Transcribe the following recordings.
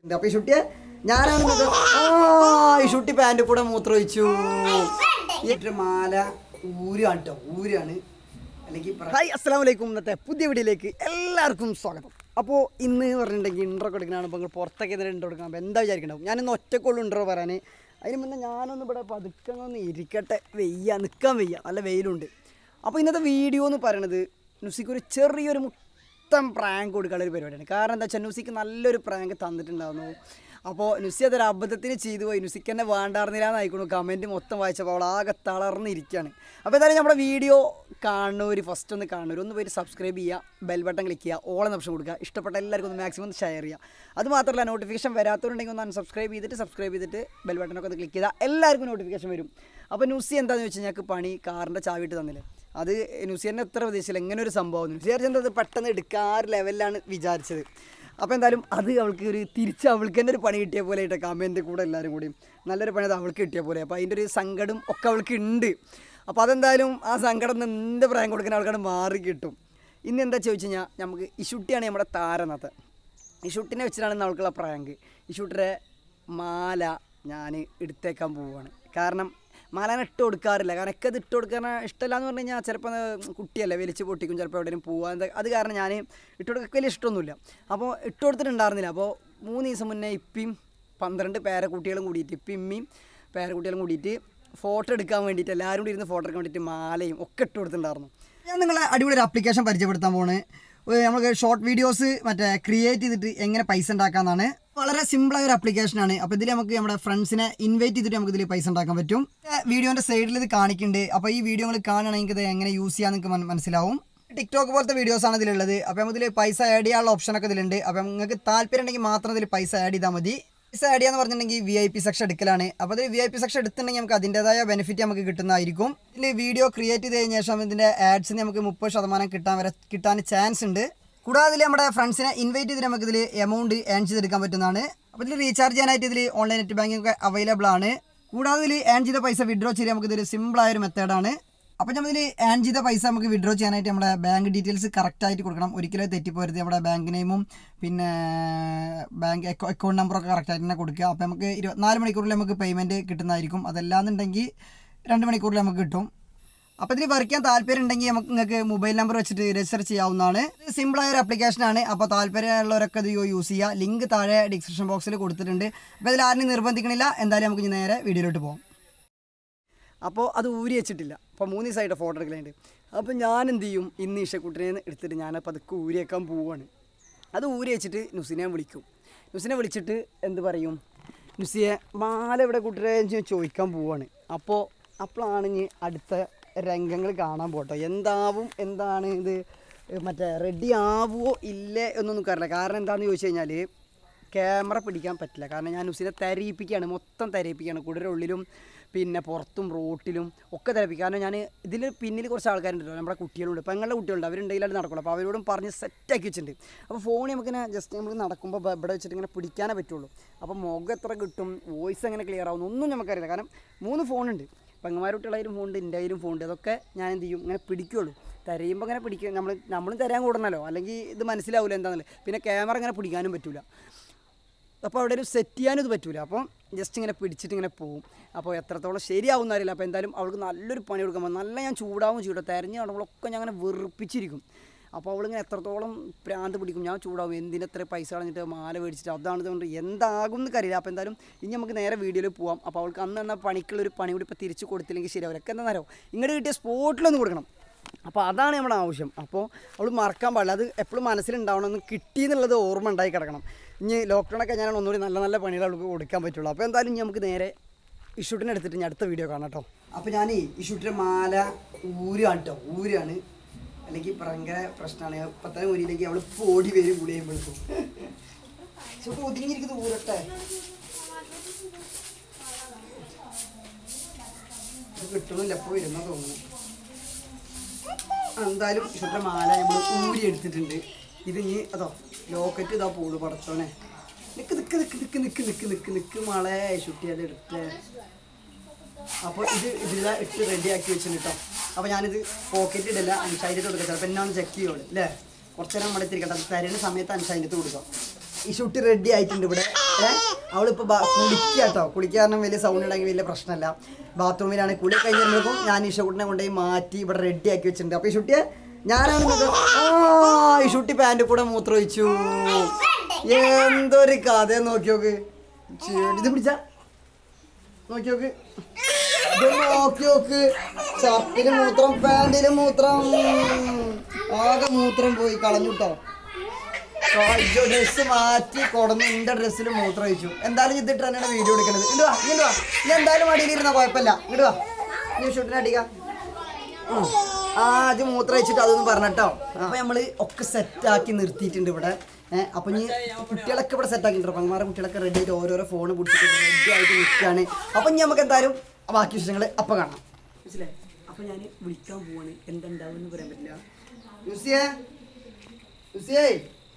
അപ്പൊ ഈ ഷുട്ടിയെ ഞാനാണ് ഈ ഷുട്ടി പാൻറ് കൂടെ മൂത്രമൊഴിച്ചു. ഈ മാല ഊരാണ് കേട്ടോ, ഊരാണ്. അല്ലെങ്കിൽ ഹായ് അസ്സലാമു അലൈക്കും. ഇന്നത്തെ പുതിയ വീഡിയോയിലേക്ക് എല്ലാവർക്കും സ്വാഗതം. അപ്പോൾ ഇന്ന് പറഞ്ഞിട്ടുണ്ടെങ്കിൽ ഇൻട്രോ കൊടുക്കണതാണ്. അപ്പോൾ നിങ്ങൾ പുറത്തൊക്കെ ഇതിൽ ഇൻട്രോ കൊടുക്കണം. അപ്പോൾ എന്താ വിചാരിക്കണ്ടാവും, ഞാനിന്ന് ഒറ്റക്കുള്ളൂ ഇൻട്രോ പറയാൻ. അതിന് മുന്നേ ഞാനൊന്ന് ഇവിടെ പതുക്കങ്ങൊന്ന് ഇരിക്കട്ടെ, നിൽക്കാൻ വയ്യ, നല്ല വെയിലുണ്ട്. അപ്പോൾ ഇന്നത്തെ വീഡിയോ എന്ന് പറയണത് നുസിക്ക് ഒരു ചെറിയൊരു മൊത്തം പ്രാങ്ക് കൊടുക്കാനുള്ള ഒരു പരിപാടിയാണ്. കാരണം എന്താ വെച്ചാൽ നുസിക്ക് നല്ലൊരു പ്രാങ്ക് തന്നിട്ടുണ്ടായിരുന്നു. അപ്പോൾ നുസി അതൊരു അബദ്ധത്തിന് ചെയ്തു പോയി. നുസിക്ക് തന്നെ വേണ്ടായിരുന്നില്ലാന്നായിക്കണു. കമൻറ്റ് മൊത്തം വായിച്ചപ്പോൾ അവൾ ആകെ തളർന്നിരിക്കുകയാണ്. അപ്പോൾ എന്തായാലും നമ്മുടെ വീഡിയോ കാണുന്നവർ ഫസ്റ്റ് ഒന്ന് കാണുന്നവർ ഒന്ന് പോയിട്ട് സബ്സ്ക്രൈബ് ചെയ്യുക, ബെൽ ബട്ടൺ ക്ലിക്ക് ചെയ്യുക, ഓൾ എന്ന ഓപ്ഷൻ കൊടുക്കുക. ഇഷ്ടപ്പെട്ട എല്ലാവർക്കും ഒന്ന് മാക്സിമം ഷെയർ ചെയ്യുക. അത് മാത്രമല്ല നോട്ടിഫിക്കേഷൻ വരാത്തവരുണ്ടെങ്കിൽ ഒന്ന് സബ്സ്ക്രൈബ് ചെയ്തിട്ട് ബെൽ ബട്ടണൊക്കെ ഒന്ന് ക്ലിക്ക് ചെയ്താൽ എല്ലാവർക്കും നോട്ടിഫിക്കേഷൻ വരും. അപ്പോൾ നുസി എന്താണെന്ന് വെച്ച് കഴിഞ്ഞാൽ പണി കാറിൻ്റെ ചാവിട്ട് തന്നില്ലേ, അത് നുസി തന്നെ എത്ര പ്രതീക്ഷിച്ചില്ല ഇങ്ങനെ ഒരു സംഭവം. നുസി വിചാരിച്ചത് പെട്ടെന്ന് എടുക്കാൻ ലെവലിലാണ് വിചാരിച്ചത്. അപ്പോൾ എന്തായാലും അത് അവൾക്ക് ഒരു തിരിച്ച് അവൾക്ക് തന്നെ ഒരു പണി കിട്ടിയ പോലെ ആയിട്ട് കമൻറ്റ് കൂടെ എല്ലാവരും കൂടി നല്ലൊരു പണി അത് അവൾക്ക് കിട്ടിയ പോലെ. അപ്പോൾ അതിൻ്റെ ഒരു സങ്കടം ഒക്കെ അവൾക്ക് ഉണ്ട്. അപ്പോൾ അതെന്തായാലും ആ സങ്കടം എന്ത് പ്രായം കൊടുക്കുന്ന ആൾക്കാർ മാറി കിട്ടും. ഇന്ന് എന്താ ചോദിച്ചു കഴിഞ്ഞാൽ നമുക്ക് ഇഷുട്ടിയാണ് നമ്മുടെ താരനത്തെ. ഇഷുട്ടിനെ വെച്ചിട്ടാണ് നമ്മൾക്കുള്ള പ്രാങ്ക്. ഇഷുട്ടിയുടെ മാല ഞാൻ എടുത്തേക്കാൻ പോവുകയാണ്. കാരണം മാലാന ഇട്ട് കൊടുക്കാറില്ല. കാരണം ഒക്കെ അത് ഇട്ട് കൊടുക്കാൻ ഇഷ്ടമല്ല എന്ന് പറഞ്ഞു കഴിഞ്ഞാൽ ചിലപ്പോൾ കുട്ടിയല്ലേ വലിച്ച് പൊട്ടിക്കും, ചിലപ്പോൾ എവിടെയും പോകാൻ. അത് കാരണം ഞാൻ ഇട്ട് കൊടുക്കാൻ വലിയ ഇഷ്ടമൊന്നുമില്ല. അപ്പോൾ ഇട്ട് കൊടുത്തിട്ടുണ്ടായിരുന്നില്ല. അപ്പോൾ 3 ദിവസം മുന്നേ ഇപ്പിയും 12 പേരക്കുട്ടികളും കൂടിയിട്ട്, ഇമ്മിയും പേരക്കുട്ടികളും കൂടിയിട്ട് ഫോട്ടോ എടുക്കാൻ വേണ്ടിയിട്ട് എല്ലാവരും കൂടി ഇരുന്ന് ഫോട്ടോ എടുക്കാൻ വേണ്ടിയിട്ട് മാലയും ഒക്കെ ഇട്ട് കൊടുത്തിട്ടുണ്ടായിരുന്നു. ഞാൻ നിങ്ങളെ അടിപൊളി ഒരു ആപ്ലിക്കേഷൻ പരിചയപ്പെടുത്താൻ പോകുന്നത്. നമുക്ക് ഷോർട്ട് വീഡിയോസ് ക്രിയേറ്റ് ചെയ്തിട്ട് എങ്ങനെ പൈസ ഉണ്ടാക്കാമെന്നാണ്. വളരെ സിമ്പിളായ ഒരു ആപ്ലിക്കേഷനാണ്. അപ്പോൾ ഇതിൽ നമുക്ക് നമ്മുടെ ഫ്രണ്ട്സിനെ ഇൻവൈറ്റ് ചെയ്തിട്ട് നമുക്ക് ഇതിൽ പൈസ ഉണ്ടാക്കാൻ പറ്റും. വീഡിയോൻ്റെ സൈഡിൽ ഇത് കാണിക്കുന്നുണ്ട്. അപ്പോൾ ഈ വീഡിയോ നിങ്ങൾ കാണുകയാണെങ്കിൽ ഇത് എങ്ങനെ യൂസ് ചെയ്യാൻ നിങ്ങൾക്ക് മനസ്സിലാവും. ടിക്ടോക്ക് പോലത്തെ വീഡിയോസാണ് ഇതിലുള്ളത്. അപ്പോൾ നമുക്കിതിൽ പൈസ ആഡ് ചെയ്യാനുള്ള ഓപ്ഷനൊക്കെ ഇതിലുണ്ട്. അപ്പോൾ നിങ്ങൾക്ക് താല്പര്യം ഉണ്ടെങ്കിൽ മാത്രം ഇതിൽ പൈസ ആഡ് ചെയ്താൽ മതി. പൈസ ആഡ് ചെയ്യാന്ന് പറഞ്ഞിട്ടുണ്ടെങ്കിൽ VIP സെക്ഷൻ എടുക്കലാണ്. അപ്പോൾ ഇതിൽ VIP സെക്ഷൻ എടുത്തിട്ടുണ്ടെങ്കിൽ നമുക്ക് അതിൻ്റെതായ ബെനിഫിറ്റ് നമുക്ക് കിട്ടുന്നതായിരിക്കും. ഇതിൽ വീഡിയോ ക്രിയേറ്റ് ചെയ്ത് കഴിഞ്ഞ ശേഷം ഇതിൻ്റെ ആഡ്സിന് നമുക്ക് 30% കിട്ടാൻ ചാൻസ് ഉണ്ട്. കൂടാതെ ഇതിൽ നമ്മുടെ ഫ്രണ്ട്സിനെ ഇൻവൈറ്റ് ചെയ്തിട്ട് നമുക്ക് ഇതിൽ എമൗണ്ട് ഏൺ ചെയ്തെടുക്കാൻ പറ്റുന്നതാണ്. അപ്പോൾ ഇതിൽ റീചാർജ് ചെയ്യാനായിട്ട് ഇതിൽ ഓൺലൈൻ നെറ്റ് ബാങ്കിങ് ഒക്കെ അവൈലബിൾ ആണ്. കൂടാതെ ഇതിൽ ഏൺ ചെയ്ത പൈസ വിഡ്രോ ചെയ്യാൻ നമുക്ക് ഇതിൽ സിമ്പിളായൊരു മെത്തേഡാണ്. അപ്പോൾ നമ്മളിതിൽ ഏൺ ചെയ്ത പൈസ നമുക്ക് വിഡ്രോ ചെയ്യാനായിട്ട് നമ്മുടെ ബാങ്ക് ഡീറ്റെയിൽസ് കറക്റ്റായിട്ട് കൊടുക്കണം. ഒരിക്കലും തെറ്റിപ്പോരുത്. നമ്മുടെ ബാങ്ക് നെയിമും പിന്നെ ബാങ്ക് അക്കൗണ്ട് നമ്പറൊക്കെ കറക്റ്റായിട്ട് തന്നെ കൊടുക്കുക. അപ്പോൾ നമുക്ക് 24 മണിക്കൂറിൽ നമുക്ക് പേയ്മെൻറ്റ് കിട്ടുന്നതായിരിക്കും. അതല്ലാന്നുണ്ടെങ്കിൽ 2 മണിക്കൂറിൽ നമുക്ക് കിട്ടും. അപ്പോൾ ഇതിൽ വരയ്ക്കാൻ താല്പര്യം ഉണ്ടെങ്കിൽ നിങ്ങൾക്ക് മൊബൈൽ നമ്പർ വെച്ചിട്ട് രജിസ്റ്റർ ചെയ്യാവുന്നതാണ്. ഇത് സിമ്പിളായ ഒരു ആപ്ലിക്കേഷനാണ്. അപ്പോൾ താല്പര്യമുള്ളവരൊക്കെ ഇത് യൂസ് ചെയ്യുക. ലിങ്ക് താഴെ ഡിസ്ക്രിപ്ഷൻ ബോക്സിൽ കൊടുത്തിട്ടുണ്ട്. അപ്പോൾ ഇതിൽ ആരെയും നിർബന്ധിക്കണില്ല. എന്തായാലും നമുക്ക് നേരെ വീഡിയോയിലോട്ട് പോകാം. അപ്പോൾ അത് ഊരി വെച്ചിട്ടില്ല. അപ്പോൾ 3 ദിവസമായിട്ട് ഫോട്ടോ എടുക്കലുണ്ട്. അപ്പോൾ ഞാൻ എന്ത് ചെയ്യും, ഇന്ന് ഇഷക്കുട്ടിനെ എടുത്തിട്ട് ഞാനപ്പോൾ അതൊക്കെ ഊരി വെക്കാൻ പോവുകയാണ്. അത് ഊരി വെച്ചിട്ട് നുസിനെ വിളിക്കും. നുസിനെ വിളിച്ചിട്ട് എന്ത് പറയും, നുസിയെ മാല ഇവിടെ കൂട്ടരെ ചോദിക്കാൻ പോവുകയാണ്. അപ്പോഴാണ് ഇനി അടുത്ത രംഗങ്ങൾ കാണാൻ പോട്ടോ. എന്താണ് ഇത് റെഡി ആവുമോ ഇല്ലേ എന്നൊന്നും അറിയില്ല. കാരണം എന്താണെന്ന് ചോദിച്ചു കഴിഞ്ഞാൽ ക്യാമറ പിടിക്കാൻ പറ്റില്ല. കാരണം ഞാൻ നുസിനെ തരയിപ്പിക്കുകയാണ്, മൊത്തം തരയിപ്പിക്കുകയാണ്. കുടയുടെ ഉള്ളിലും പിന്നെ പുറത്തും റോട്ടിലും ഒക്കെ തരപ്പിക്കും. കാരണം ഞാൻ ഇതിൽ പിന്നിൽ കുറച്ച് ആൾക്കാരുണ്ടല്ലോ, നമ്മുടെ കുട്ടികളുണ്ട്, പെങ്ങളുടെ കുട്ടികളുണ്ട്, അവരുണ്ടെങ്കിൽ അത് നടക്കുള്ളൂ. അപ്പോൾ അവരോടും പറഞ്ഞ് സെറ്റാക്കി വെച്ചിട്ടുണ്ട്. അപ്പോൾ ഫോൺ നമുക്കിങ്ങനെ ജസ്റ്റ് നമുക്ക് നടക്കുമ്പോൾ ഇവിടെ വെച്ചിട്ട് ഇങ്ങനെ പിടിക്കാനേ പറ്റുള്ളൂ. അപ്പോൾ മുഖം എത്ര കിട്ടും, വോയിസ് എങ്ങനെ ക്ലിയർ ആവുന്നു ഒന്നും നമുക്കറിയില്ല. കാരണം 3 ഫോണുണ്ട്, പെങ്ങന്മാരുട്ടികളായാലും ഫോണുണ്ട്, എൻ്റെ കയ്യിലും ഫോണുണ്ട്. അതൊക്കെ ഞാൻ എന്ത് ചെയ്യും, ഇങ്ങനെ പിടിക്കുകയുള്ളൂ. തരയുമ്പോൾ ഇങ്ങനെ പിടിക്കുക, നമ്മളും തരാൻ കൂടണമല്ലോ, അല്ലെങ്കിൽ ഇത് മനസ്സിലാവില്ല എന്താണെന്നില്ല. പിന്നെ ക്യാമറ ഇങ്ങനെ പിടിക്കാനും പറ്റില്ല. അപ്പോൾ അവിടെ ഒരു സെറ്റ് ചെയ്യാനും ഇത് പറ്റില്ല. അപ്പോൾ ജസ്റ്റ് ഇങ്ങനെ പിടിച്ചിട്ട് ഇങ്ങനെ പോകും. അപ്പോൾ എത്രത്തോളം ശരിയാവും എന്നറിയില്ല. അപ്പോൾ എന്തായാലും അവൾക്ക് നല്ലൊരു പണി കൊടുക്കാൻ നല്ല ഞാൻ ചൂടാവും ചെയ്യട്ടോ. തെരഞ്ഞ് നടക്കുമ്പോഴൊക്കെ ഞാൻ അങ്ങനെ വെറുപ്പിച്ചിരിക്കും. അപ്പോൾ അവളിങ്ങനെ എത്രത്തോളം പ്രാന്ത് പിടിക്കും, ഞാൻ ചൂടാവും. എന്തിനെത്ര പൈസ കളഞ്ഞിട്ട് മാല മേടിച്ചിട്ട് അതാണ് ഇതുകൊണ്ട് എന്താകും എന്ന് അറിയില്ല. അപ്പോൾ എന്തായാലും ഇനി നമുക്ക് നേരെ വീഡിയോയിൽ പോകാം. അപ്പോൾ അവൾക്ക് അന്ന് എന്ന പണിക്കുള്ളൊരു പണി കൂടി ഇപ്പോൾ തിരിച്ച് കൊടുത്തില്ലെങ്കിൽ ശരിയാവില്ല. എന്താണെന്നറിയോ, ഇങ്ങോട്ട് കിട്ടിയ സ്പോട്ടിലൊന്ന് കൊടുക്കണം. അപ്പോൾ അതാണ് നമ്മുടെ ആവശ്യം. അപ്പോൾ അവൾ മറക്കാൻ പാടില്ല. അത് എപ്പോഴും മനസ്സിലുണ്ടാവണം, ഒന്ന് കിട്ടിയെന്നുള്ളത് ഓർമ്മ ഉണ്ടായി കിടക്കണം. ഇനി ലോക്ക്ഡൗണൊക്കെ ഞാൻ ഒന്നുകൂടി നല്ല പണികൾ അവൾക്ക് കൊടുക്കാൻ പറ്റുള്ളൂ. അപ്പോൾ എന്തായാലും ഇനി നമുക്ക് നേരെ ഇഷൂട്ടിനെ എടുത്തിട്ട് ഞാൻ അടുത്ത വീഡിയോ കാണാം കേട്ടോ. അപ്പോൾ ഞാൻ ഇഷൂട്ടിൻ്റെ മാല ഊരാണ് അല്ലെങ്കിൽ ഭയങ്കര പ്രശ്നമാണ്. ഇപ്പം തന്നെ ഊരിയിലേക്ക് അവൾ ഓടി വരും കൂടി ചെയ്യുമ്പോഴേക്കും. പക്ഷെ ഒതുങ്ങിയിരിക്കുന്നത് ഊരട്ടെ, കിട്ടണില്ല, എപ്പോൾ വരുന്ന തോന്നുന്നു. എന്തായാലും ഇഷൂട്ടിൻ്റെ മാല നമ്മൾ ഊരി എടുത്തിട്ടുണ്ട്. ഇത് ഇനി അതോ ലോക്കറ്റ് ഇതാ പോള് പടച്ചോനെ. നിക്ക് മളെ ഇഷുട്ടി അത് എടുത്ത്. അപ്പോൾ ഇതിൽ ഇട്ട് റെഡിയാക്കി വെച്ചിട്ടുണ്ട് കേട്ടോ. അപ്പോൾ ഞാനിത് പോക്കറ്റ് ഇടില്ല, അൻഷായിട്ട് കൊടുക്കാം. ചിലപ്പോൾ എന്നാണ് ചെക്ക് ചെയ്യുള്ളൂ അല്ലേ. കുറച്ച് നേരം നമ്മുടെ തിരിക്കട്ടെ. തരുന്ന സമയത്ത് അൻഷായിട്ട് കൊടുക്കാം. ഈ ഷുട്ടി റെഡി ആയിട്ടുണ്ട് ഇവിടെ. അവളിപ്പോൾ കുളിക്കാട്ടോ. കുളിക്കാരണം വലിയ സൗണ്ട് ഉണ്ടെങ്കിൽ വലിയ പ്രശ്നമല്ല. ബാത്റൂമിലാണ്. കുളി കഴിഞ്ഞപ്പോൾ ഞാൻ ഈ ഷൂട്ടിനെ കൊണ്ടുപോയി മാറ്റി ഇവിടെ റെഡി ആക്കി വെച്ചിട്ടുണ്ട്. അപ്പോൾ ഈ ഷുട്ടിയെ ഞാനാണ് ഈ ഷുട്ടി പാൻറ്റിൽ കൂടെ മൂത്രമൊഴിച്ചു. എന്തൊരു കഥ നോക്കി നോക്ക്. ഇത് പിടിച്ച നോക്കി നോക്ക്. ഇത് നോക്കി നോക്ക്. ഷർട്ടില് മൂത്രം, പാൻറ്റില് മൂത്രം, ആകെ മൂത്രം പോയി കളഞ്ഞുട്ടോ. ഡ്രസ്സ് മാറ്റി കൊടന്ന് എൻ്റെ ഡ്രസ്സിൽ മൂത്രം ഒഴിച്ചു. എന്തായാലും ഇതിട്ട് തന്നെയാണ് വീഡിയോ എടുക്കുന്നത്. ഇങ്ങോട്ട് വാ, ഇങ്ങോട്ട് വാ. ഇനി എന്തായാലും മടിയിലിരുന്ന കുഴപ്പമില്ല. ഇങ്ങോട്ട് വാ, നീ ഷൂട്ടിന് അടിക്കാം. ആദ്യം മൂത്രം വെച്ചിട്ട് അതൊന്നും പറഞ്ഞിട്ടോ. അപ്പോൾ നമ്മൾ ഒക്കെ സെറ്റാക്കി നിർത്തിയിട്ടുണ്ട് ഇവിടെ. അപ്പം ഇനി കുട്ടികളൊക്കെ ഇവിടെ സെറ്റാക്കിയിട്ടുണ്ട്. പങ്കന്മാരുടെ കുട്ടികളൊക്കെ റെഡി ആയിട്ട് ഓരോരോ ഫോൺ പിടിച്ചിട്ട് റെഡി ആയിട്ട് നിൽക്കുകയാണ്. അപ്പം ഇനി നമുക്ക് എന്തായാലും ബാക്കി വിഷയങ്ങൾ അപ്പം കാണാം. മനസ്സിലായി? അപ്പം ഞാൻ വിളിക്കാൻ പോവാണ്. എന്തുണ്ടാവും എന്ന് പറയാൻ പറ്റില്ല. യൂസിയേ, യൂസിയേ,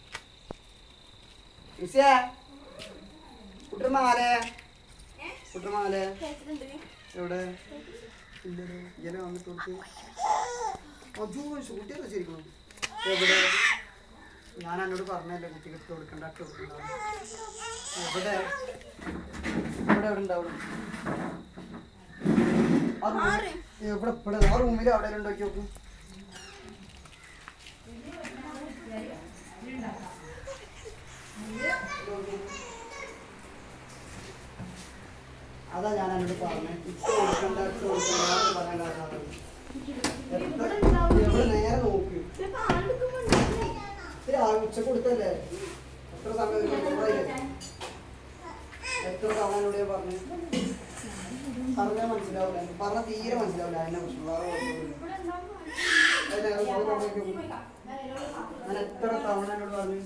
യൂസിയേ, കുട്ടർമാലേ, കുട്ടർമാലേ എവിടെ? ഇങ്ങനെ വന്നിട്ട് കൊടുത്ത് കുട്ടിയല്ല ശരിക്കണം. എവിടെ? ഞാൻ എന്നോട് പറഞ്ഞല്ലേ കുട്ടിക്ക് ഇട്ട് കൊടുക്കണ്ട, ഇട്ട് കൊടുക്കണ്ട. എവിടെ ഇവിടെ എവിടെ ഉണ്ടാവും? എവിടെ ഇവിടെ ആ റൂമിൽ അവിടെ ഉണ്ടാക്കി നോക്കും. അതാ ഞാൻ എന്നോട് പറഞ്ഞത് ഇട്ട് കൊടുക്കണ്ട, ഇട്ട് കൊടുക്കണ്ട പറയാൻ കാരണം. എവിടെ നേരെ നോക്ക്. ഉച്ച കൊടുത്തല്ലേ? എത്ര സമയം എത്ര തവണ എന്നോട് ഞാൻ പറഞ്ഞു. പറഞ്ഞാൽ മനസ്സിലാവില്ല, പറഞ്ഞാൽ തീരെ മനസ്സിലാവില്ല. അതിനെ പ്രശ്നം ഞാൻ എത്ര തവണ എന്നോട് പറഞ്ഞു.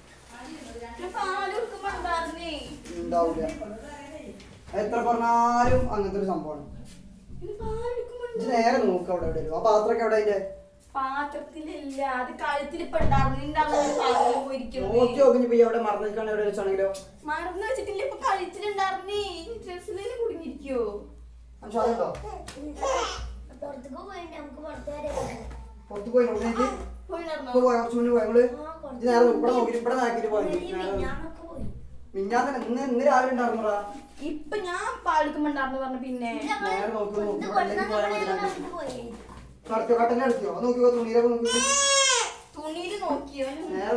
ഉണ്ടാവില്ല, എത്ര പറഞ്ഞാലും അങ്ങനത്തെ ഒരു സംഭവമാണ്. നേരെ നോക്ക്. അവിടെ എവിടെ ആ പാത്രമൊക്കെ എവിടെ? അതിന്റെ പാത്രത്തിലില്ല, അത് കഴുത്തിലിപ്പോ മറന്നു വെച്ചാണെങ്കിലോ? മറന്നു വെച്ചിട്ടില്ല, ഇപ്പൊ കഴുത്തിലുണ്ടായിരുന്നേ. ഡ്രസ്സിൽ കുടുങ്ങിയിരിക്കോ? പുറത്ത് പോയി ഇന്ന് രാവിലെ ഉണ്ടായിരുന്നോടാ. ഇപ്പൊ ഞാൻ പാലിക്കുമ്പോണ്ടായിരുന്നു പറഞ്ഞു. പിന്നെ തുണിയില് നോക്കിയോ?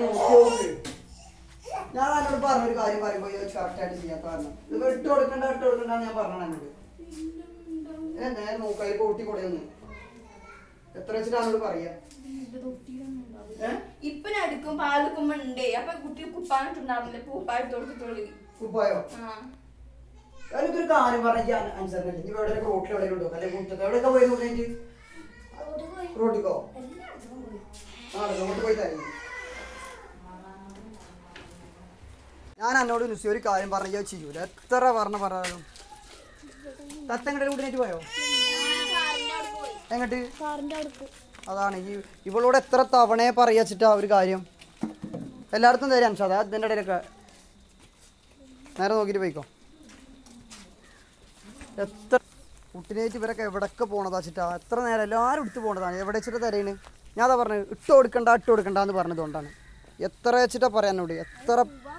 ഞാൻ എന്നോട് പറഞ്ഞൊരു കാര്യം പറയുമ്പോ കറക്റ്റായിട്ട് ചെയ്യാത്ത കാരണം ഇത് ഇട്ട് കൊടുക്കണ്ട, ഇട്ട് കൊടുക്കണ്ടെന്ന് ഞാൻ പറഞ്ഞ എന്നോട്. നേരെ നോക്കായി കൂട്ടി കൊടുന്ന് എത്ര വെച്ചിട്ടാണോട് പറയാ. ഇപ്പൊ ഞാൻ എടുക്കും പാലെടുക്കുമ്പോ ഉണ്ടേ. അപ്പൊ കുട്ടി കുപ്പായിട്ടുണ്ടായിരുന്നില്ല, പൂപ്പായിട്ട് കൊടുത്തിട്ടുള്ളു. കുപ്പായോ? ഞാനിതൊരു കാര്യം പറഞ്ഞാൽ അനുസരണല്ലേ. ഇനി എവിടെ റോട്ടിൽ എവിടെ ഉണ്ടോ അല്ലെ മുറ്റത്ത് എവിടെയൊക്കെ പോയി നോക്കിയിട്ട് റോട്ടിക്കോ? ആ റോട്ടിൽ പോയി തരും. ഞാൻ എന്നോട് നുസി ഒരു കാര്യം പറഞ്ഞാൽ ചെയ്യൂല. എത്ര പറഞ്ഞാലും തത്തങ്ങടെ കൂട്ടിനേറ്റ് പോയോ? എങ്ങോട്ട്? അതാണ് ഇവളോട് എത്ര തവണയെ പറയാച്ചിട്ടാ ഒരു കാര്യം. എല്ലായിടത്തും തരാം സാധാ. അതിൻ്റെ ഇടയിലൊക്കെ നേരെ നോക്കിയിട്ട് പോയിക്കോ. എത്ര കുട്ടിനേറ്റ് ഇവരൊക്കെ എവിടെയൊക്കെ പോണതാ വെച്ചിട്ടാ. എത്ര നേരം എല്ലാവരും എടുത്ത് പോണതാണ്. എവിടെ വെച്ചിട്ട് തരേണ്? ഞാൻ അതാ പറഞ്ഞത് ഇട്ട് കൊടുക്കണ്ട, ഇട്ട് കൊടുക്കണ്ടെന്ന് പറഞ്ഞതുകൊണ്ടാണ്. എത്ര വെച്ചിട്ടാ പറയാനോട്. എത്ര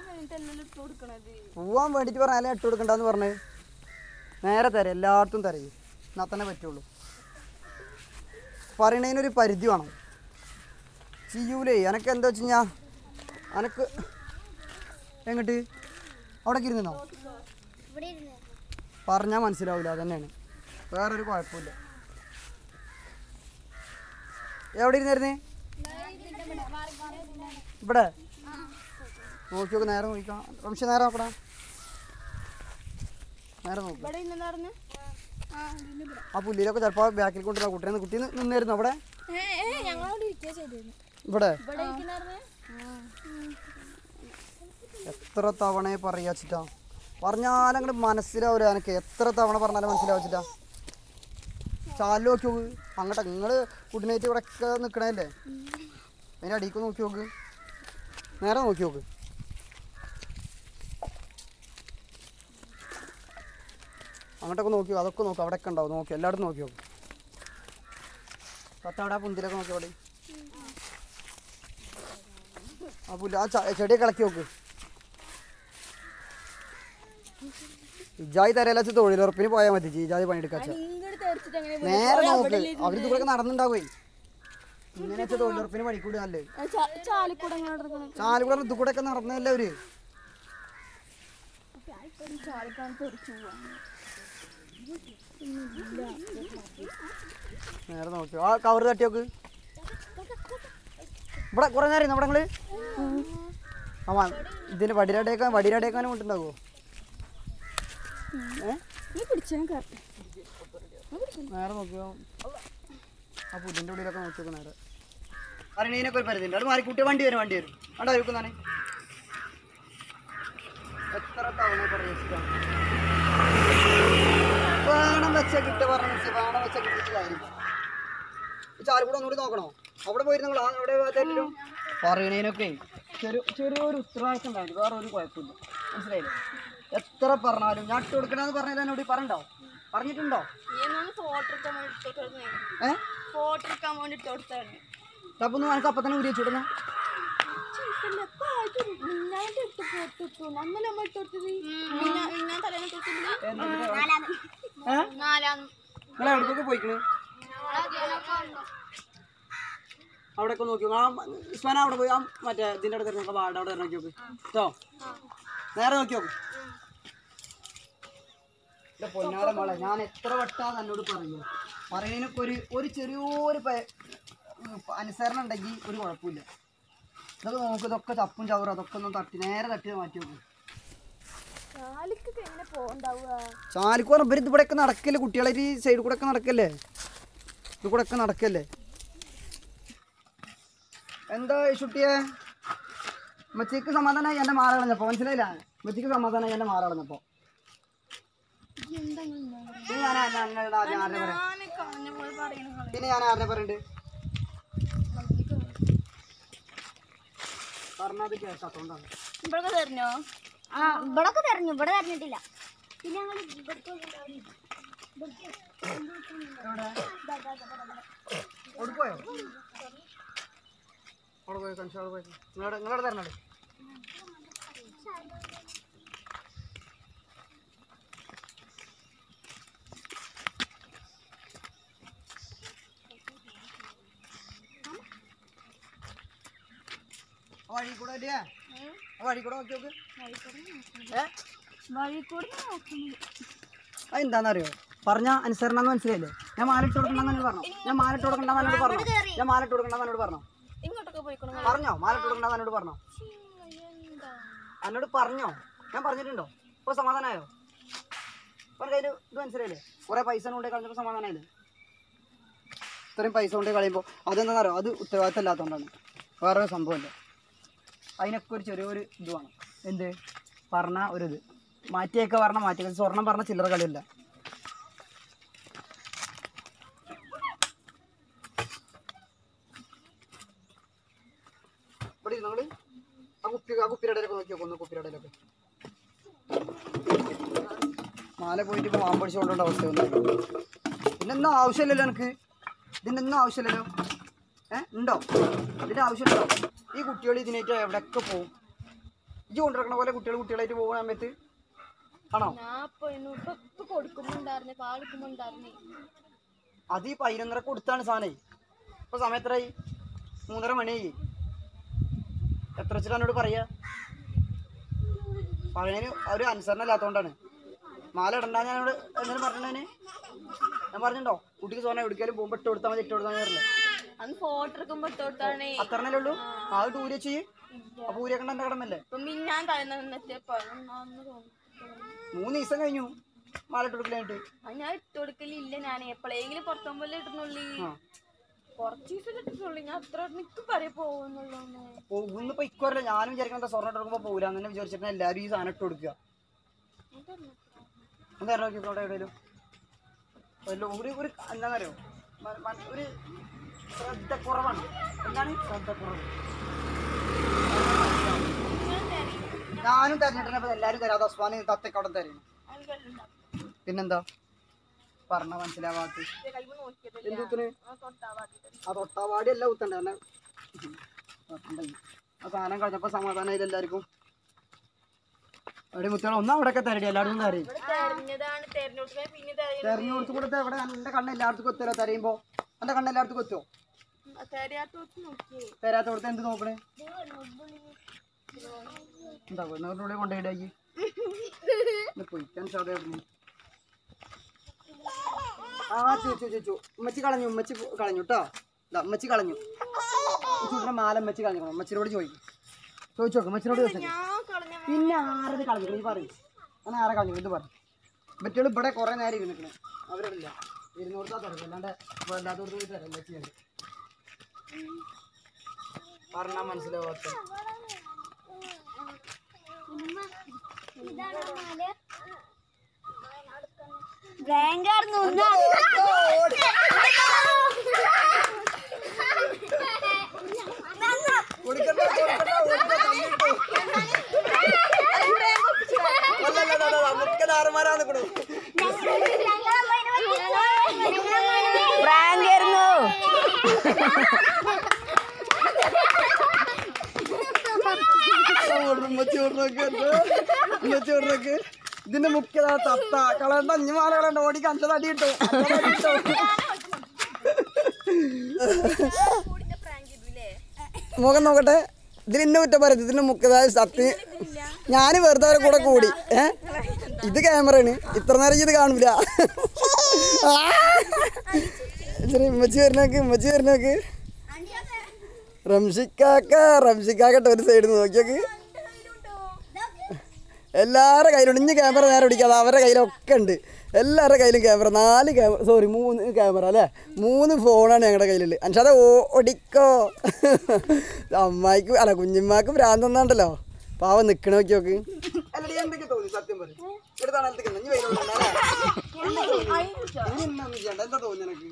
പോവാൻ വേണ്ടിയിട്ട് പറഞ്ഞാലേ ഇട്ട് കൊടുക്കണ്ടെന്ന് പറഞ്ഞത്. നേരെ തരാം, എല്ലായിടത്തും തരയും. എന്നാൽ തന്നെ പറ്റുള്ളൂ. പറയണതിനൊരു പരിധി വേണം. ചെയ്യൂലേ. എനക്ക് എന്താ വെച്ച് കഴിഞ്ഞാൽ എനക്ക് എങ്ങോട്ട് അവിടേക്ക് ഇരുന്നോ? പറഞ്ഞാൽ മനസ്സിലാവില്ല. അതന്നെയാണ്, വേറൊരു കുഴപ്പമില്ല. എവിടെ ഇരുന്നായിരുന്നേ? ഇവിടെ നോക്കി നോക്ക്. നേരെ നോക്കാം. റംഷ നേരെ നോക്കടാ. നേരെ നോക്ക്. ആ പുല്ലിലൊക്കെ ചിലപ്പോൾ ബാക്കിൽ കൊണ്ടുവരാ. കുട്ടി നിന്നായിരുന്നു അവിടെ. ഇവിടെ എത്ര തവണ പറയാച്ചിട്ടാ. പറഞ്ഞാലും അങ്ങോട്ട് മനസ്സിലാവില്ല. എനിക്ക് എത്ര തവണ പറഞ്ഞാലും മനസ്സിലാവച്ചിട്ടാ. ചാല് നോക്കി നോക്ക്. അങ്ങോട്ട് നിങ്ങൾ കുട്ടിനായിട്ട് ഇവിടെ ഒക്കെ നിൽക്കണല്ലേ. അതിൻ്റെ അടിക്ക് നോക്കി നോക്ക്. നേരെ നോക്കി നോക്ക്. അങ്ങോട്ടൊക്കെ നോക്കി. അതൊക്കെ നോക്കും. അവിടെയൊക്കെ ഉണ്ടാവും. നോക്കി എല്ലായിടത്തും നോക്കി നോക്കും. അവിടെ ആ പുന്തിലൊക്കെ നോക്കി. അവിടെ ആ പുല്ല് ആ ചെടിയൊക്കെ ഇളക്കി നോക്ക്. ഇജായി തരല തൊഴിലുറപ്പിന് പോയാൽ മതി ഇജാതി പണിയെടുക്കാച്ച നേരെ നോക്ക് അവരിത് കൂടെ നടന്നുണ്ടാവേ ഇങ്ങനെ വെച്ച തൊഴിലുറപ്പിന് പണിക്കൂടി നല്ലേ ചാലിക്കൂടെ ഇത് കൂടെ ഒക്കെ നടന്നല്ലേ അവര് നേരെ നോക്കി ആ കവർ തട്ടിയോക്ക് ഇവിടെ കുറെ നേരം നമ്മുടെ നിങ്ങള് ആ ഇതിന് വടിരടേക്കാനും കൊണ്ടുണ്ടാവോ നേരെ നോക്കിയോ ആ പുതിൻ്റെ ഉള്ളിലൊക്കെ നോക്കിയോക്കെ നേരെ അറിയണീനൊക്കെ ഒരു പരിധി ഉണ്ട് അത് മാറിക്കൂട്ടിയ വണ്ടി വരും അവിടെ ഇരിക്കുന്നതാണ് എത്ര തവണ പ്രവേശിക്കാം വേണം വെച്ച കിട്ട പറഞ്ഞ വേണം വെച്ച കിട്ടിയിട്ട് കാര്യം ചാലക്കൂടെ ഒന്നുകൂടി നോക്കണോ അവിടെ പോയിരുന്നു നിങ്ങൾ അവിടെ പറയണേനൊക്കെ ചെറിയൊരു ഉത്തരവാദിത്തം ഉണ്ടായിരുന്നു വേറെ ഒരു കുഴപ്പമില്ല മനസ്സിലായില്ലേ എത്ര പറഞ്ഞാലും ഞാൻ ഇട്ട് കൊടുക്കണമെന്ന് പറഞ്ഞാൽ എന്നോട് പറഞ്ഞിട്ടുണ്ടോ അപ്പൊ ഒന്ന് എനിക്ക് അപ്പം തന്നെ ഉരി വെച്ചുവിടുന്ന നിങ്ങൾ എവിടേക്കൊക്കെ പോയിക്കണ് അവിടെയൊക്കെ നോക്കി ഇസ്മാൻ അവിടെ പോയി ആ മറ്റേ ഇതിൻ്റെ അവിടെ തരുന്ന വാർഡ് അവിടെ നോക്കി നോക്ക് കേട്ടോ നേരെ നോക്കി നോക്ക് പൊന്നാട മോളെ ഞാൻ എത്ര വട്ടാന്ന് എന്നോട് പറയുന്നതിനൊക്കെ ഒരു ചെറിയൊരു അനുസരണം ഉണ്ടെങ്കിൽ ഒരു കുഴപ്പമില്ല ഇതൊക്കെ നോക്ക് ഇതൊക്കെ ചപ്പും ചവറും അതൊക്കെ ഒന്ന് നേരെ തട്ടി മാറ്റി നോക്കും ചാലിക്ക് പറഞ്ഞ ഇവര് ഇവിടെ ഒക്കെ നടക്കല്ലേ കുട്ടികളെ ഈ സൈഡിൽ കൂടെ ഒക്കെ നടക്കല്ലേ ഇത് കൂടെ ഒക്കെ നടക്കല്ലേ എന്താ ഷുട്ടിയെ മച്ചിക്ക് സമാധാനമായി എൻ്റെ മാറ കളഞ്ഞപ്പോ മനസ്സിലായില്ല മച്ചിക്ക് സമാധാനമായി എൻ്റെ മാറ കളഞ്ഞപ്പോ പിന്നെ ഞാൻ ആരുടെ പറയണ്ട് പറഞ്ഞത് കേൾക്കാത്തോണ്ടാണ് ഇവിടെ തെരഞ്ഞു ഇവിടെ തെരഞ്ഞിട്ടില്ല പിന്നെ പോയോ അവിടെ പോയോ കൺഷ അവിടെ പോയോ നിങ്ങളവിടെ തരണേ വഴി കൂടെ നോക്കി നോക്ക് അതെന്താണെന്നറിയോ പറഞ്ഞ അനുസരണം മനസ്സിലായില്ലേ ഞാൻ മാലിട്ട് കൊടുക്കണ്ടെന്ന് പറഞ്ഞു ഞാൻ മാലിട്ട് കൊടുക്കണ്ടെന്ന് പറഞ്ഞോ പറഞ്ഞോ മാലിട്ട് കൊടുക്കണ്ടെന്ന് പറഞ്ഞോ എന്നോട് പറഞ്ഞോ ഞാൻ പറഞ്ഞിട്ടുണ്ടോ ഇപ്പോൾ സമാധാനമായോ ഇപ്പം കയ്യിൽ ഇത് മനസ്സിലായില്ലേ കുറേ പൈസ കൊണ്ടേ കളഞ്ഞപ്പോൾ സമാധാനമായില്ലേ ഇത്രയും പൈസ കൊണ്ടേ കളയുമ്പോൾ അതെന്താണെന്നറിയോ അത് ഉത്തരവാദിത്തം ഇല്ലാത്തതുകൊണ്ടാണ് വേറെ സംഭവമില്ല അതിനൊക്കെ ഒരു ചെറിയൊരു ഇത് വേണം എന്ത് പറഞ്ഞ ഒരു ഇത് മാറ്റിയൊക്കെ പറഞ്ഞാൽ മാറ്റിയൊക്കെ സ്വർണം പറഞ്ഞ ചില്ലറ കളിയില്ല ഇവിടെ നിങ്ങൾ ആ കുപ്പിയുടെ ഇടയിലൊക്കെ നോക്കി നോക്കുന്നു കുപ്പിയുടെ ഇടയിലൊക്കെ മാല പോയിട്ട് ഇപ്പോൾ മാമ്പടിച്ച് കൊണ്ടുള്ള അവസ്ഥയൊന്നും പിന്നെന്നും ആവശ്യമില്ലല്ലോ എനിക്ക് ഇതിനൊന്നും ആവശ്യമില്ലല്ലോ ഉണ്ടോ ഇതിൻ്റെ ആവശ്യമുണ്ടോ ഈ കുട്ടികൾ ഇതിനായിട്ട് എവിടെയൊക്കെ പോകും ഇജ്ജ് കൊണ്ടിരിക്കണ പോലെ കുട്ടികളായിട്ട് പോകുന്ന സമയത്ത് ആണോ അത് ഈ 11:30 കൊടുത്താണ് സാധനം ഇപ്പൊ സമയത്തായി 3:30 മണിയായി എത്ര വെച്ചിട്ട് എന്നോട് പറയാ പറയുന്നതിന് ഒരു അനുസരണം ഇല്ലാത്തതുകൊണ്ടാണ് മാല ഇടണ്ട ഞാനോട് എന്തെങ്കിലും പറഞ്ഞേ ഞാൻ പറഞ്ഞിട്ടുണ്ടോ കുട്ടിക്ക് സ്വർണ്ണം എവിടേക്കാലും പോകുമ്പോൾ ഇട്ട് കൊടുത്താൽ മതി ഇട്ട് കൊടുത്താൽ മതിയല്ലേ അത്രനല്ലേ ഉള്ളൂ അത് ടൂര് ചെയ്യ് അപ്പൊ ഊരിയാക്കണ്ട എന്റെ കടമല്ലേ 3 ദിവസം കഴിഞ്ഞു മാല ഇട്ട് കൊടുക്കലായിട്ട് ഞാൻ ഇട്ട് കൊടുക്കലില്ല ഞാൻ എപ്പോഴെങ്കിലും പുറത്തുപോലെ ഇടുന്നുള്ളി കുറച്ച് ദിവസം ഇട്ടിട്ടുള്ളൂ ഞാൻ അത്ര നിക്ക് പറയാ പോകുന്ന ഇപ്പൊ ഇക്കൊല്ല ഞാനും വിചാരിക്കണ സ്വർണ്ണം എടുക്കുമ്പോ പോകില്ല അങ്ങനെ വിചാരിച്ചിട്ട് എല്ലാവരും ഈ സാധനം ഇട്ട് കൊടുക്കുക എന്താ നോക്കി അവിടെ എവിടെയും ഒരു എന്താണെന്നറിയോ ഒരു ശ്രദ്ധക്കുറവാണ് എന്താണ് ശ്രദ്ധക്കുറവ് ഞാനും തെരഞ്ഞെടുത്തപ്പോ എല്ലാരും തരാതെ ഉസ്മാന് തത്തക്കവിടെ തരുന്നു പിന്നെന്താ പറഞ്ഞ മനസ്സിലാവാത്ത എന്തുത്തിന് ആ തൊട്ടാവാടി എല്ലാം കുത്തണ്ടേ തന്നെ ആ സാധനം കഴിഞ്ഞപ്പോ സമാധാനം എല്ലാവർക്കും അവിടെ മുത്തുകളെ ഒന്നും അവിടെയൊക്കെ തരടി എല്ലായിടത്തും തരയും തെരഞ്ഞതാണ് തെരഞ്ഞെടുക്കാൻ പിന്നെ തെരഞ്ഞു കൊടുത്ത് കൊടുത്ത് എവിടെ എൻ്റെ കണ്ണ് എല്ലായിടത്തും കൊത്തുമല്ലോ തരയുമ്പോൾ എൻ്റെ കണ്ണ് എല്ലായിടത്തും കൊത്തുമോ തെരയാത്തോട്ട് നോക്കിയേ തരാത്ത കൊടുത്ത് എന്ത് നോക്കണേ എന്താ ഉള്ളിൽ കൊണ്ടുപോയിടായി പൊയ്ക്കാൻ സാധ്യത ആ ചോദിച്ചു ഉമ്മച്ചി കളഞ്ഞു കേട്ടോ ഉമ്മച്ചി കളഞ്ഞു ചൂടിനെ മാല ഉമ്മച്ചി കളഞ്ഞു ഉമ്മച്ചിനോട് ചോദിച്ചു നോക്കും ഉമ്മച്ചിനോട് ചോദിച്ചു പിന്നെ ആരത് കളഞ്ഞു നീ പറയും അങ്ങനെ ആരെ കളഞ്ഞു ഇത് പറയും മറ്റുള്ള ഇവിടെ കുറേ നേരം ഇരുന്നിക്കണേ അവരില്ല ഇരുന്നോടത്താ തരും അല്ലാണ്ട് വേണ്ടാത്തോട് പോയി തരാം ഉമ്മച്ചിയാണ് പറഞ്ഞാൽ മനസ്സിലാവാത്ത ഇതിന്റെ മുഖ്യ തത്ത കളണ്ട അഞ്ഞുമാല കളണ്ട ഓടിക്ക് അഞ്ചത് അടി കിട്ടും മുഖം നോക്കട്ടെ ഇതിന് ഇന്ന കുറ്റം പറയും ഇതിന്റെ മുഖ്യതായ സത്യം ഞാൻ വെറുതെ അവരെ കൂടെ കൂടി ഇത് ക്യാമറയാണ് ഇത്ര നേരം ഇത് കാണൂല ഉമ്മച്ചി വരുന്നോക്ക് റംഷിക്കാക്കട്ടെ ഒരു സൈഡിൽ നിന്ന് നോക്കിയോക്ക് എല്ലാവരുടെ കയ്യിലും ഇഞ്ഞ് ക്യാമറ നേരെ പിടിക്കാതെ അവരുടെ കയ്യിലൊക്കെ ഉണ്ട് എല്ലാവരുടെ കയ്യിലും ക്യാമറ 3 ക്യാമറ അല്ലേ 3 ഫോണാണ് ഞങ്ങളുടെ കയ്യിലുള്ളത് അൻഷാദ ഓടിക്കോ അമ്മായിക്കും അല്ല കുഞ്ഞുമ്മാക്കും ഭ്രാന്ത് തന്നാണ്ടല്ലോ പാവം നിൽക്കണ നോക്കി എന്തൊക്കെ തോന്നി സത്യം പറയും എന്താ തോന്നി എനിക്ക്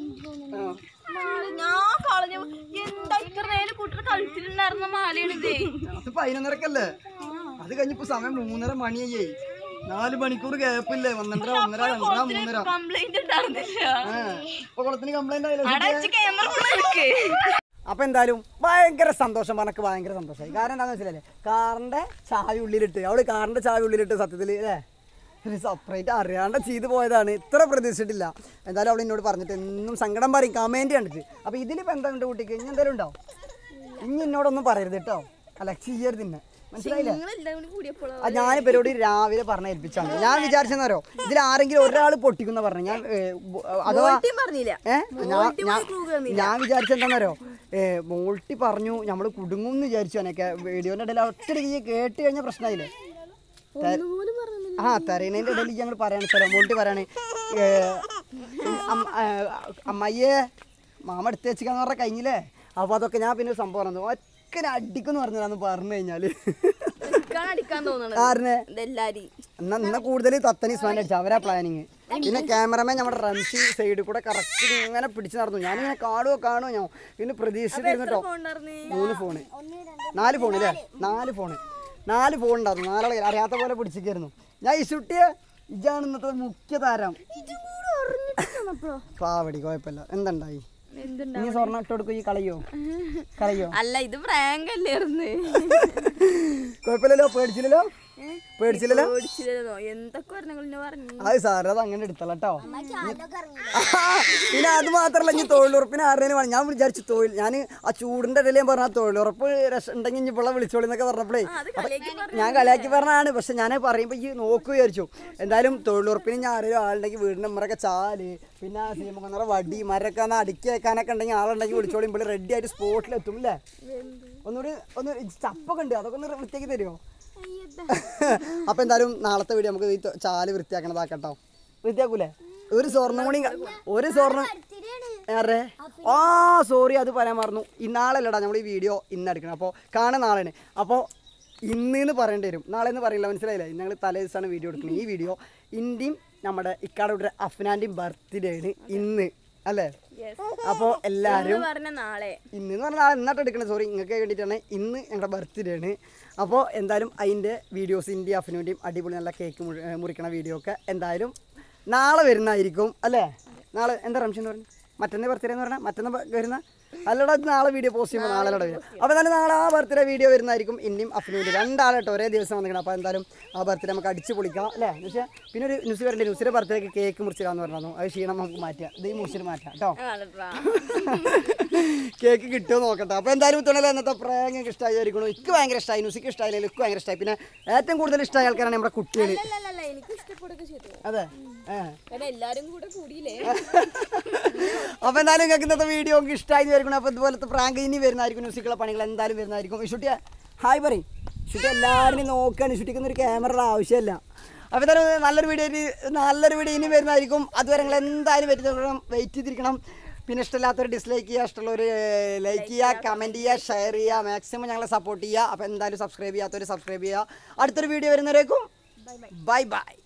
ഞാൻ കളഞ്ഞു എന്താ ഇത്ര നേരം കുട്ടികൾ കളിച്ചിട്ടുണ്ടായിരുന്ന മാലയാണിതേ അത് 11:30 അത് കഴിഞ്ഞിപ്പോ സമയം 3:30 മണിയായി 4 മണിക്കൂർ ഗ്യാപ്പില്ലേ 12 1:30 2:30 3:30 കംപ്ലൈന്റ് ഉണ്ടായിരുന്നില്ല ഇപ്പൊ കുളത്തിന് കംപ്ലൈന്റ് ആയില്ല ക്യാമറ അപ്പൊ എന്തായാലും ഭയങ്കര സന്തോഷം പറഞ്ഞക്ക് ഭയങ്കര സന്തോഷമായി കാരണം എന്താണെന്ന് വെച്ചാലേ കാറിന്റെ ചാവി ഉള്ളിലിട്ട് അവള് കാറിന്റെ ചാവി ഉള്ളിലിട്ട് സത്യത്തിൽ അല്ലേ ഒരു സെപ്പറേറ്റ് അറിയാണ്ട് ചെയ്തു പോയതാണ് ഇത്ര പ്രതീക്ഷിച്ചിട്ടില്ല എന്തായാലും അവൾ എന്നോട് പറഞ്ഞിട്ട് എന്നും സങ്കടം പറയും കമന്റ് കണ്ടിട്ട് അപ്പൊ ഇതിലിപ്പോ എന്താ ഉണ്ട് കുട്ടിക്ക് ഇനി എന്തായാലും ഉണ്ടാവും ഇനി എന്നോടൊന്നും പറയരുത് കേട്ടോ അല്ല ചെയ്യരുത് ഇന്നെ മനസ്സിലായില്ലേ ഞാൻ പരിപാടി രാവിലെ പറഞ്ഞ ഏൽപ്പിച്ചാണ് ഞാൻ വിചാരിച്ചെന്നോ ഇതിൽ ആരെങ്കിലും ഒരാൾ പൊട്ടിക്കുന്ന പറഞ്ഞു ഞാൻ അഥവാ ഞാൻ വിചാരിച്ചെന്താന്നോ മോൾട്ടി പറഞ്ഞു നമ്മൾ കുടുങ്ങും എന്ന് വിചാരിച്ചു എന്നൊക്കെ വീഡിയോന്റെ ഇടയിൽ ഒറ്റയ്ക്ക് കേട്ട് കഴിഞ്ഞ പ്രശ്നമായില്ലേ തരേണേന്റെ ഇടയിൽ ഞങ്ങൾ പറയാണ് സ്ഥലം മോൾട്ടി പറയാണ് അമ്മയ്യേ മാമ എടുത്ത് വെച്ചിക്കാന്ന് പറഞ്ഞാൽ കഴിഞ്ഞില്ലേ അപ്പോൾ അതൊക്കെ ഞാൻ പിന്നെ സംഭവം പറഞ്ഞു ഒക്കെ അടിക്കുന്നു പറഞ്ഞാന്ന് പറഞ്ഞു കഴിഞ്ഞാല് എന്നാ കൂടുതൽ തത്തനി സ്മാൻ അടിച്ചു അവരാ പ്ലാനിങ് പിന്നെ ക്യാമറമാൻ നമ്മുടെ റംഷി സൈഡിൽ കൂടെ കറക്റ്റ് ഇങ്ങനെ പിടിച്ച് നടന്നു ഞാനിങ്ങനെ കാണുമോ ഞാൻ പിന്നെ പ്രതീക്ഷിച്ചിരുന്നു 3 ഫോണ് 4 ഫോൺ അല്ലേ 4 ഫോൺ ഉണ്ടായിരുന്നു 4 അറിയാത്ത പോലെ പിടിച്ചിരിക്കുന്നു ഞാൻ ഇസുട്ടിയെ ഇതാണ് ഇന്നത്തെ മുഖ്യ താരം പാവടി കുഴപ്പമില്ല എന്തുണ്ടായി നീ സ്വർണ്ണം ഇട്ട് കൊടുക്കും ഈ കളയോ അല്ല ഇത് പ്രാങ്ക് അല്ലായിരുന്നു കുഴപ്പമില്ലല്ലോ പേടിച്ചില്ലല്ലോ എന്തൊക്കെ പറഞ്ഞു അത് സാറ് അത് അങ്ങനെ എടുത്തല്ലോ കേട്ടോ പിന്നെ അത് മാത്രല്ല ഇനി തൊഴിലുറപ്പിന് ആരുടെയും വേണം ഞാൻ വിചാരിച്ചു തൊഴിൽ ഞാൻ ആ ചൂടിന്റെ ഇടയിൽ ഞാൻ പറഞ്ഞ തൊഴിലുറപ്പ് ഉണ്ടെങ്കിൽ ഇനി ഇപ്പോൾ വിളിച്ചോളി എന്നൊക്കെ പറഞ്ഞപ്പോഴേ ഞാൻ കളിയാക്കി പറഞ്ഞതാണ് പക്ഷെ ഞാൻ പറയുമ്പോൾ ഈ നോക്കു വിചാരിച്ചു എന്തായാലും തൊഴിലുറപ്പിന് ഞാൻ ആരെങ്കിലും ആളുണ്ടെങ്കിൽ വീടിൻ്റെ മരൊക്കെ ചാല് പിന്നെ സീമക്കൊന്നറ വടി മരൊക്കെ ഒന്ന് അടുക്കി വെക്കാനൊക്കെ ഉണ്ടെങ്കിൽ ആളുണ്ടെങ്കിൽ വിളിച്ചോളിമ്പോൾ റെഡി ആയിട്ട് സ്പോട്ടിലെത്തും അല്ലേ ഒന്ന് ചപ്പൊക്കെ ഉണ്ട് അതൊക്കെ ഒന്ന് വൃത്തിയാക്കി തരുമോ അപ്പൊ എന്തായാലും നാളത്തെ വീഡിയോ നമുക്ക് ഈ ചാല് വൃത്തിയാക്കണതാക്കട്ടോ വൃത്തിയാക്കൂലേ ഒരു സ്വർണ്ണം സോറി അത് പറയാൻ മറന്നു നാളെല്ലടാ നമ്മൾ ഈ വീഡിയോ ഇന്ന് എടുക്കണം അപ്പോൾ കാണാൻ നാളെയാണ് അപ്പോൾ ഇന്ന് പറയേണ്ടി വരും നാളെ എന്ന് പറയില്ല മനസ്സിലായില്ലേ ഞങ്ങൾ തലേ ദിവസമാണ് വീഡിയോ എടുക്കുന്നത് ഈ വീഡിയോ ഇന്ത്യയും നമ്മുടെ ഇക്കാടെ അഫ്നാന്റെയും ബർത്ത്ഡേ ആണ് ഇന്ന് അല്ലേ അപ്പോൾ എല്ലാവരും ഇന്ന് പറഞ്ഞാൽ എന്നിട്ട് എടുക്കണം സോറി നിങ്ങൾക്ക് വേണ്ടിയിട്ടാണ് ഇന്ന് ഞങ്ങളുടെ ബർത്ത്ഡേ ആണ് അപ്പോൾ എന്തായാലും അതിൻ്റെ വീഡിയോസ് ഇന്ത്യ അഫ്നുവിൻ്റെയും അടിപൊളി നല്ല കേക്ക് മുറിക്കണ വീഡിയോ ഒക്കെ എന്തായാലും നാളെ വരുന്നതായിരിക്കും അല്ലേ നാളെ എന്താ റംഷി എന്ന് പറഞ്ഞു മറ്റന്നാൾ ബർത്ത്ഡേ എന്ന് പറഞ്ഞാൽ മറ്റന്നാൾ വരുന്ന അല്ലടാ നാളെ വീഡിയോ പോസ്റ്റ് ചെയ്യുമ്പോൾ നാളെ വരും. അപ്പോൾ എന്തായാലും നാളെ ആ ബർത്ത്ഡേ വീഡിയോ വരുന്നതായിരിക്കും. ഇനിയും അഫ്നൂര് രണ്ടാളായിട്ട് ഒരേ ദിവസം വന്നിരിക്കണം. അപ്പോൾ എന്തായാലും ആ ബർത്ത്ഡേ നമുക്ക് അടിച്ച് പൊളിക്കാം അല്ലേ നുസിയ? പിന്നെ ഒരു ന്യൂസ് വരണ്ടേ, ന്യൂസിൻ്റെ ബർത്ത്ഡേക്ക് കേക്ക് മുറിച്ചിടാന്ന് പറഞ്ഞു. അത് ക്ഷീണം നമുക്ക് മാറ്റാം, ഇത് ഈ മുറിച്ചിട്ട് മാറ്റാം കേട്ടോ. കേക്ക് കിട്ടുമോ നോക്കട്ടെ. അപ്പോൾ എന്തായാലും തുണല ഇന്നത്തെ പ്രാങ്ക് എനിക്ക് ഇഷ്ടമായിരിക്കണം. എനിക്ക് ഭയങ്കര ഇഷ്ടമായി, ന്യൂസിക്ക് ഇഷ്ടമായില്ല, എനിക്ക് ഭയങ്കര ഇഷ്ടമായി. പിന്നെ ഏറ്റവും കൂടുതൽ ഇഷ്ടമായ ആൾക്കാരാണ് നമ്മുടെ കുട്ടികൾ. അതെ എല്ലാരും കൂടെ കൂടിയില്ലേ. അപ്പോൾ എന്തായാലും നിങ്ങൾക്ക് ഇന്നത്തെ വീഡിയോ എനിക്ക് ഇഷ്ടമായി വരിക്കണം. അപ്പോൾ ഇതുപോലത്തെ പ്രാങ്ക് ഇനി വരുന്നതായിരിക്കും. ന്യൂസിക്കുള്ള പണികൾ എന്തായാലും വരുന്നതായിരിക്കും. ഷുട്ടിയ ഹായ് പറയും. ഷുട്ടി എല്ലാവരും നോക്കുകയാണ്, ഷുട്ടിക്കൊന്നും ഒരു ക്യാമറയുടെ ആവശ്യമില്ല. അപ്പോൾ എന്തായാലും നല്ലൊരു വീഡിയോ ഇനി വരുന്നതായിരിക്കും. അതുവരെ നിങ്ങൾ എന്തായാലും വെയിറ്റ് ചെയ്തിരിക്കണം. പിന്നെ ഇഷ്ടമില്ലാത്തവർ ഡിസ്ലൈക്ക് ചെയ്യുക, ഇഷ്ടമുള്ളവർ ലൈക്ക് ചെയ്യുക, കമൻറ്റ് ചെയ്യുക, ഷെയർ ചെയ്യുക, മാക്സിമം ഞങ്ങളെ സപ്പോർട്ട് ചെയ്യുക. അപ്പോൾ എന്തായാലും സബ്സ്ക്രൈബ് ചെയ്യാത്തവർ സബ്സ്ക്രൈബ് ചെയ്യുക. അടുത്തൊരു വീഡിയോ വരുന്നവരേക്കും ബൈ ബൈ.